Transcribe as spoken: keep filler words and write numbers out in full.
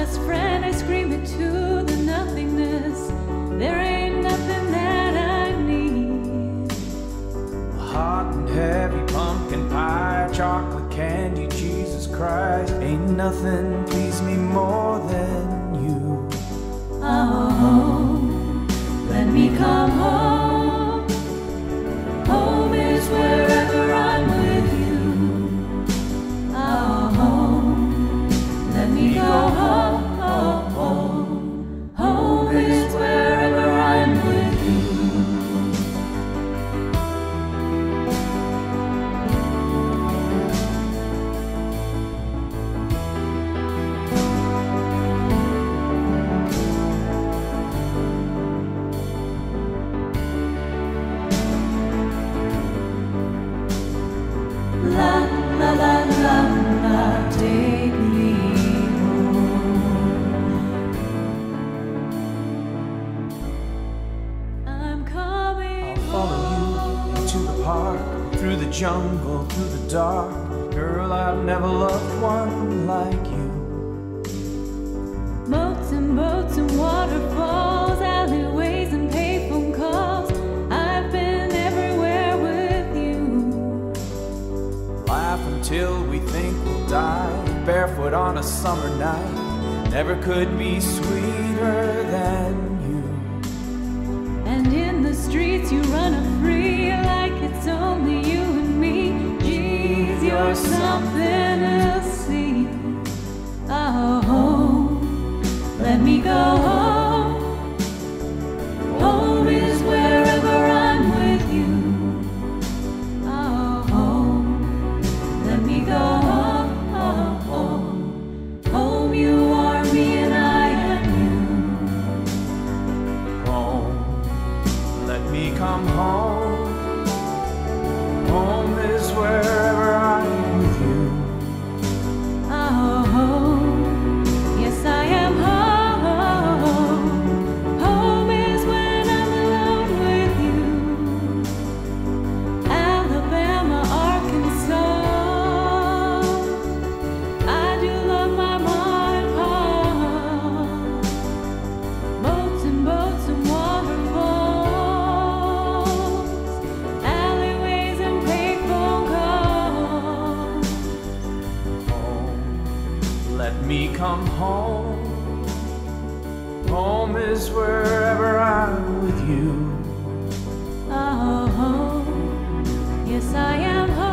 best friend, I scream it to the nothingness. There ain't nothing that I need. Hot and heavy pumpkin pie, chocolate candy, Jesus Christ. Ain't nothing please me more than you. Oh, let me come home. Home is wherever I'm with you. Oh, home, let me go home. Home is wherever I'm with you. La la la la la, take me home. I'm coming I'll follow you into the park, through the jungle, through the dark. Girl, I've never loved one like you. Moats and boats and waterfalls, alleyways and payphone calls. I've been everywhere with you. Laugh until we think we'll die, barefoot on a summer night. Never could be sweeter than you. And in the streets you run a free like it's only you and me. Jeez, you're something to see. Oh, home, let me go home. Home is wherever I'm with you. Oh, home, let me go home. Home, you are me and I am you. Home, let me come home. Home is wherever I'm with you. Oh, home, yes I am home. Home is when I'm alone with you. Alabama, Arkansas, I do love my mom and pop. Boats and boats and waterfalls, alleyways and payphone calls. Home, let me come home. Home is wherever I'm with you. Oh, home, yes I am home.